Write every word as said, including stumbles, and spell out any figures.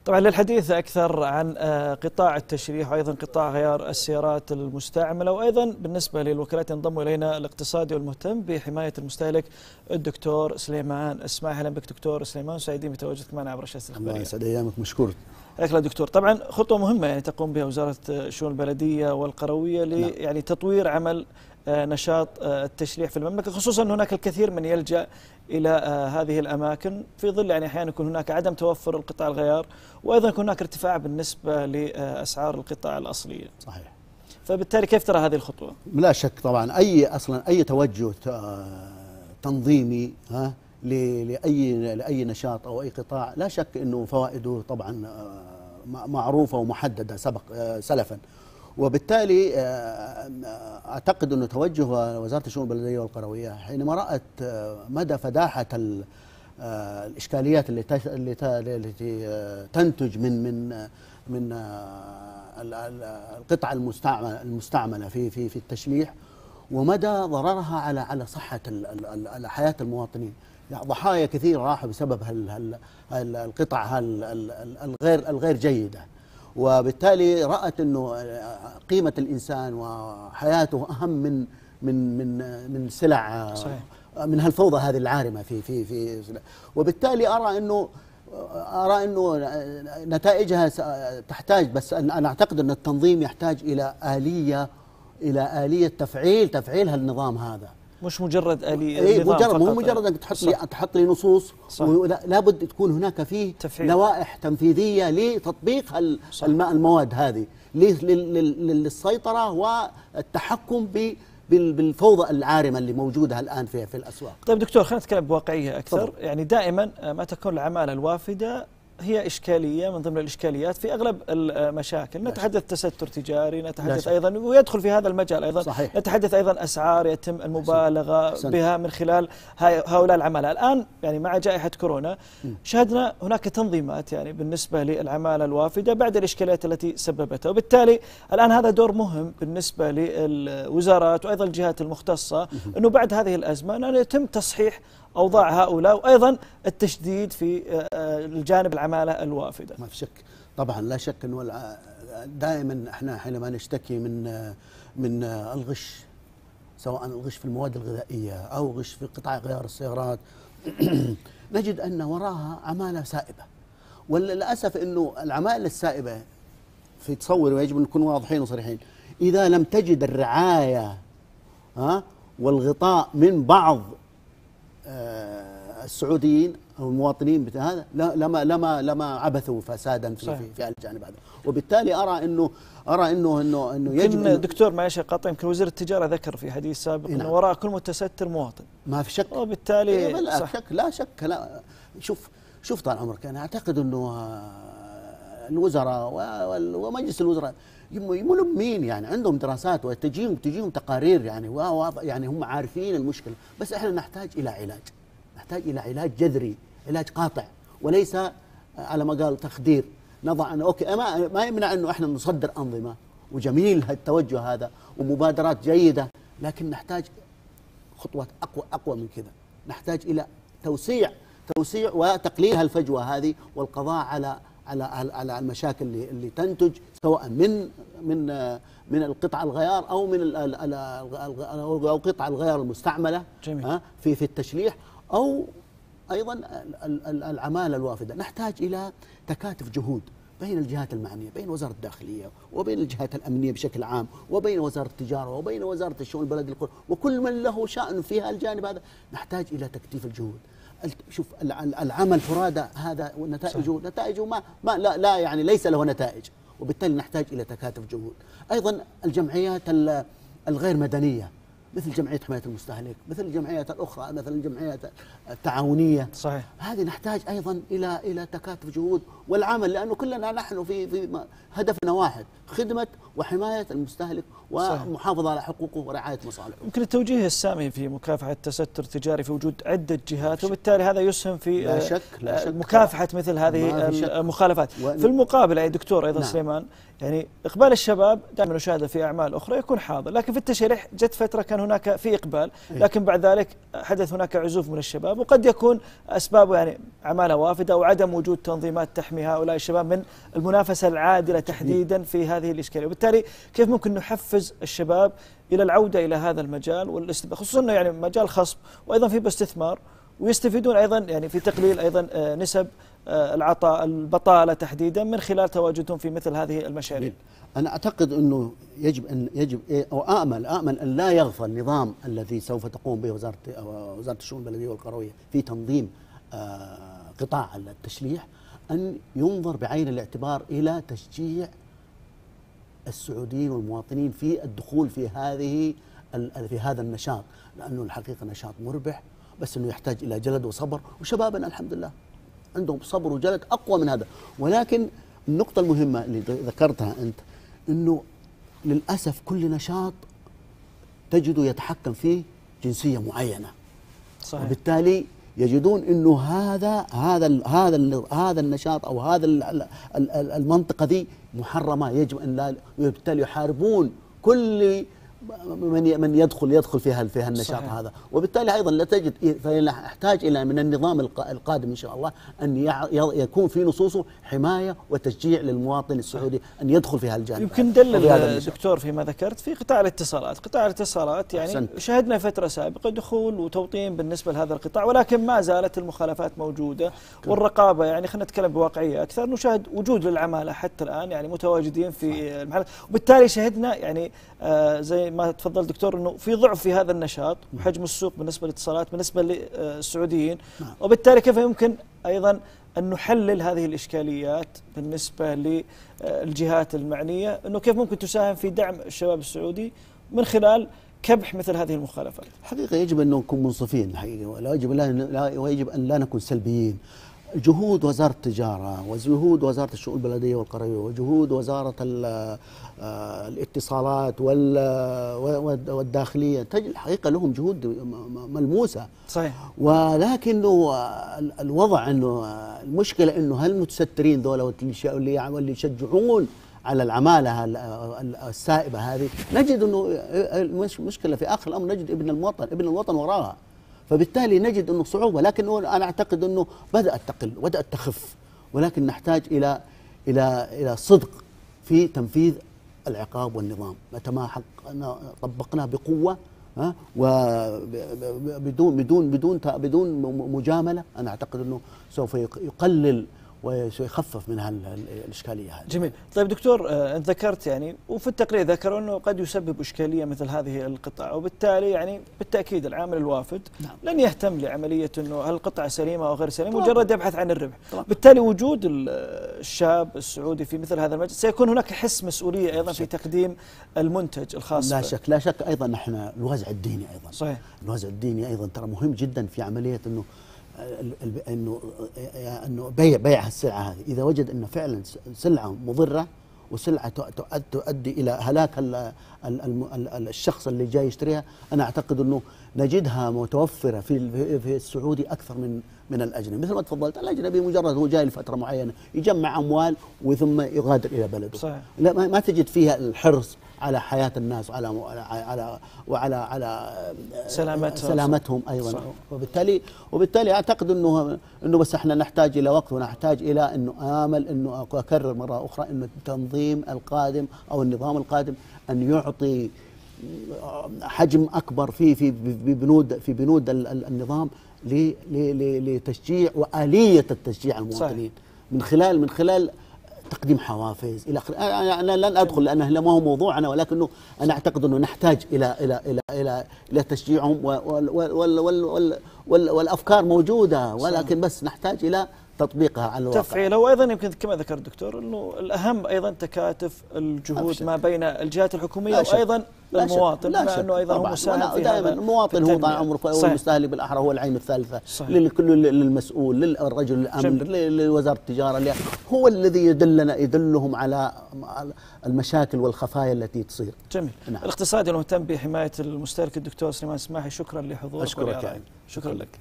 طبعا للحديث أكثر عن قطاع التشريح وأيضا قطاع غيار السيارات المستعملة، وأيضا بالنسبة للوكالات ينضم إلينا الاقتصادي والمهتم بحماية المستهلك الدكتور سليمان اسماعيل. أهلا بك دكتور سليمان، سعيدين بتواجدك معنا عبر الشاشة الإخبارية. الله يسعد أيامك، مشكور. أهلا دكتور. طبعا خطوة مهمة يعني تقوم بها وزارة الشؤون البلدية والقروية ل نعم. يعني تطوير عمل نشاط التشريح في المملكة، خصوصا أن هناك الكثير من يلجأ إلى هذه الأماكن في ظل يعني أحيانا يكون هناك عدم توفر القطع الغيار، وأيضا يكون هناك ارتفاع بالنسبة لأسعار القطع الأصلية. صحيح. فبالتالي كيف ترى هذه الخطوة؟ لا شك طبعا أي أصلا أي توجه تنظيمي ها لأي لأي نشاط أو أي قطاع لا شك أنه فوائده طبعا معروفة ومحددة سبق سلفا، وبالتالي أعتقد أنه توجه وزارة الشؤون البلدية والقروية حينما رأت مدى فداحة الإشكاليات التي تنتج من من من القطع المستعملة المستعملة في في في التشليح، ومدى ضررها على على صحة على حياة المواطنين. يعني ضحايا كثير راحوا بسبب القطع الغير الغير جيدة، وبالتالي رأت أنه قيمة الإنسان وحياته أهم من من من من سلع صحيح. من هالفوضى هذه العارمة في في في وبالتالي أرى أنه أرى أنه نتائجها تحتاج، بس أنا أعتقد أن التنظيم يحتاج إلى آلية إلى آلية تفعيل تفعيل هالنظام هذا، مش مجرد آلية. إيه مجرد مو مجرد انك تحط لي تحط لي نصوص، لابد تكون هناك فيه تفعيل. لوائح تنفيذيه لتطبيق المواد هذه للسيطره والتحكم بالفوضى العارمه اللي موجوده الان في في الاسواق. طيب دكتور، خلينا نتكلم بواقعيه اكثر. طبعا. يعني دائما ما تكون العماله الوافده هي إشكالية من ضمن الإشكاليات في أغلب المشاكل. نتحدث تستر تجاري، نتحدث أيضا ويدخل في هذا المجال أيضا صحيح. نتحدث أيضا أسعار يتم المبالغة صحيح. بها من خلال هؤلاء العمالة. الآن يعني مع جائحة كورونا شهدنا هناك تنظيمات يعني بالنسبة للعمالة الوافدة بعد الإشكاليات التي سببتها، وبالتالي الآن هذا دور مهم بالنسبة للوزارات وأيضا الجهات المختصة أنه بعد هذه الأزمة أن يتم تصحيح أوضاع هؤلاء، وأيضا التشديد في الجانب العمالة الوافدة. ما في شك طبعا، لا شك أنه دائما احنا حينما نشتكي من من الغش، سواء الغش في المواد الغذائية أو غش في قطع غيار السيارات نجد أن وراها عمالة سائبة، وللأسف أنه العمالة السائبة في تصور، ويجب أن نكون واضحين وصريحين، إذا لم تجد الرعاية ها والغطاء من بعض السعوديين او المواطنين هذا لما لما لما عبثوا فسادا في في, في الجانب هذا، وبالتالي ارى انه ارى انه انه انه يجب إن دكتور معلش قاطع، يمكن وزير التجاره ذكر في حديث سابق انه نعم. وراء كل متستر مواطن. ما في شك، وبالتالي إيه لا شك لا شك لا شوف شوف طال عمرك، انا اعتقد انه الوزراء ومجلس الوزراء ملمين، يعني عندهم دراسات وتجيهم تجيهم تقارير، يعني يعني هم عارفين المشكله، بس احنا نحتاج الى علاج، نحتاج الى علاج جذري، علاج قاطع، وليس على ما قال تخدير. نضع أنا اوكي ما ما يمنع انه احنا نصدر انظمه، وجميل هالتوجه هذا ومبادرات جيده، لكن نحتاج خطوات اقوى اقوى من كذا، نحتاج الى توسيع توسيع وتقليل هالفجوه هذه، والقضاء على على على المشاكل اللي اللي تنتج سواء من من من القطع الغيار او من او قطع الغيار المستعمله جميل. في في التشليح، او ايضا العماله الوافده. نحتاج الى تكاتف جهود بين الجهات المعنيه، بين وزاره الداخليه وبين الجهات الامنيه بشكل عام، وبين وزاره التجاره وبين وزاره الشؤون البلديه وكل من له شأن في الجانب هذا. نحتاج الى تكثيف الجهود. شوف العمل فرادى هذا ونتائجه نتائجه ما, ما لا, لا يعني ليس له نتائج، وبالتالي نحتاج الى تكاتف جهود. ايضا الجمعيات الغير مدنيه مثل جمعيه حمايه المستهلك، مثل الجمعيات الاخرى، مثل الجمعيات التعاونيه صحيح، هذه نحتاج ايضا الى الى تكاتف جهود والعمل، لانه كلنا نحن في في هدفنا واحد، خدمه وحمايه المستهلك ومحافظه على حقوقه ورعايه مصالحه. يمكن التوجيه السامي في مكافحه التستر التجاري في وجود عده جهات، وبالتالي هذا يسهم في لا شك لا شك مكافحه مثل هذه المخالفات. في المقابل يا دكتور ايضا نعم. سليمان، يعني اقبال الشباب دائما نشاهده في اعمال اخرى يكون حاضر، لكن في التشريح جت فتره كان هناك في إقبال، لكن بعد ذلك حدث هناك عزوف من الشباب، وقد يكون أسبابه يعني عمالة وافدة أو عدم وجود تنظيمات تحمي هؤلاء الشباب من المنافسة العادلة تحديدا في هذه الإشكالية. وبالتالي كيف ممكن نحفز الشباب إلى العودة إلى هذا المجال والاستثمار، خصوصا أنه يعني مجال خصب وأيضا في باستثمار، ويستفيدون أيضا يعني في تقليل أيضا نسب العطاء البطالة تحديدا من خلال تواجدهم في مثل هذه المشاريع. أنا أعتقد أنه يجب أن يجب أو آمل آمل أن لا يغفل النظام الذي سوف تقوم به وزارة وزارة الشؤون البلدية والقروية في تنظيم قطاع التشليح، أن ينظر بعين الاعتبار إلى تشجيع السعوديين والمواطنين في الدخول في هذه في هذا النشاط، لأنه الحقيقة نشاط مربح، بس أنه يحتاج إلى جلد وصبر، وشبابنا الحمد لله عندهم صبر وجلد أقوى من هذا. ولكن النقطة المهمة اللي ذكرتها أنت، أنه للأسف كل نشاط تجده يتحكم فيه جنسية معينة. صحيح. وبالتالي يجدون أنه هذا هذا هذا هذا النشاط أو هذا المنطقة دي محرمة، يجب أن لا، وبالتالي يحاربون كل من من يدخل يدخل فيها فيها النشاط. صحيح. هذا، وبالتالي ايضا لا تجد، فيحتاج الى من النظام القادم ان شاء الله ان يكون في نصوصه حمايه وتشجيع للمواطن السعودي ان يدخل في هالجانب. يمكن دلل دكتور فيما ذكرت في قطاع الاتصالات، قطاع الاتصالات يعني أحسنت. شهدنا فتره سابقه دخول وتوطين بالنسبه لهذا القطاع، ولكن ما زالت المخالفات موجوده والرقابه، يعني خلينا نتكلم بواقعيه اكثر، نشاهد وجود للعماله حتى الان يعني متواجدين في المحلات، وبالتالي شهدنا يعني آه زي ما تفضل دكتور انه في ضعف في هذا النشاط وحجم السوق بالنسبه للاتصالات بالنسبه للسعوديين، وبالتالي كيف يمكن ايضا ان نحلل هذه الاشكاليات بالنسبه للجهات المعنيه، انه كيف ممكن تساهم في دعم الشباب السعودي من خلال كبح مثل هذه المخالفات. حقيقه يجب ان نكون منصفين الحقيقه، ولا يجب لا ويجب ان لا نكون سلبيين. جهود وزارة التجارة وجهود وزارة الشؤون البلدية والقروية وجهود وزارة الاتصالات والداخلية تجد الحقيقة لهم جهود ملموسة. صحيح. ولكنه الوضع انه المشكلة انه هالمتسترين ذولا واللي يشجعون على العمالة السائبة هذه، نجد انه المشكلة في اخر الامر نجد ابن الوطن ابن الوطن وراها، فبالتالي نجد انه صعوبه. لكن انا اعتقد انه بدات تقل وبدات تخف، ولكن نحتاج الى الى الى صدق في تنفيذ العقاب والنظام. متى ما طبقناه بقوه ها وبدون بدون بدون بدون مجامله، انا اعتقد انه سوف يقلل ويخفف من هالاشكاليه هذه. جميل. طيب دكتور، انت ذكرت يعني وفي التقرير ذكروا انه قد يسبب اشكاليه مثل هذه القطع، وبالتالي يعني بالتاكيد العامل الوافد نعم. لن يهتم لعمليه انه هل القطعه سليمه او غير سليمه، مجرد يبحث عن الربح. طبعا. بالتالي وجود الشاب السعودي في مثل هذا المجال سيكون هناك حس مسؤوليه ايضا في تقديم المنتج الخاص. لا شك لا شك ايضا نحن الوازع الديني ايضا. صحيح. الوازع الديني ايضا ترى مهم جدا في عمليه انه انه انه بيع بيع السلعه هذه، اذا وجد انه فعلا سلعه مضره وسلعه تؤدي الى هلاك الشخص اللي جاي يشتريها، انا اعتقد انه نجدها متوفره في في السعودي اكثر من من الاجنبي. مثل ما تفضلت، الاجنبي مجرد هو جاي لفتره معينه يجمع اموال وثم يغادر الى بلده. صحيح. لا ما تجد فيها الحرص على حياة الناس وعلى على وعلى على سلامتهم, سلامتهم أيضا. صحيح. وبالتالي وبالتالي أعتقد أنه أنه بس احنا نحتاج إلى وقت، ونحتاج إلى أنه آمل أنه أكرر مرة أخرى أنه التنظيم القادم أو النظام القادم أن يعطي حجم أكبر في في بنود في بنود النظام لتشجيع وآلية التشجيع المواطنين. صحيح. من خلال من خلال تقديم حوافز الى اخره. انا لن ادخل لانه ما هو موضوعنا، ولكنه انا اعتقد انه نحتاج الى الى الى الى الى تشجيعهم، وال وال وال وال والافكار موجوده، ولكن بس نحتاج الى تطبيقها على الواقع. تفعيلها، وايضا يمكن كما ذكر الدكتور انه الاهم ايضا تكاتف الجهود ما بين الجهات الحكوميه وايضا المواطن، بما انه ايضا هو مساهم في هذا. المواطن هو طال عمره هو المستهلك بالاحرى، هو العين الثالثه للكل، للمسؤول، للرجل الامن، لوزاره التجاره، هو الذي يدلنا يدلهم على المشاكل والخفايا التي تصير. جميل. نعم. الاقتصادي المهتم بحمايه المستهلك الدكتور سليمان السماحي، شكرا لحضورك. اشكرك. شكرا لك.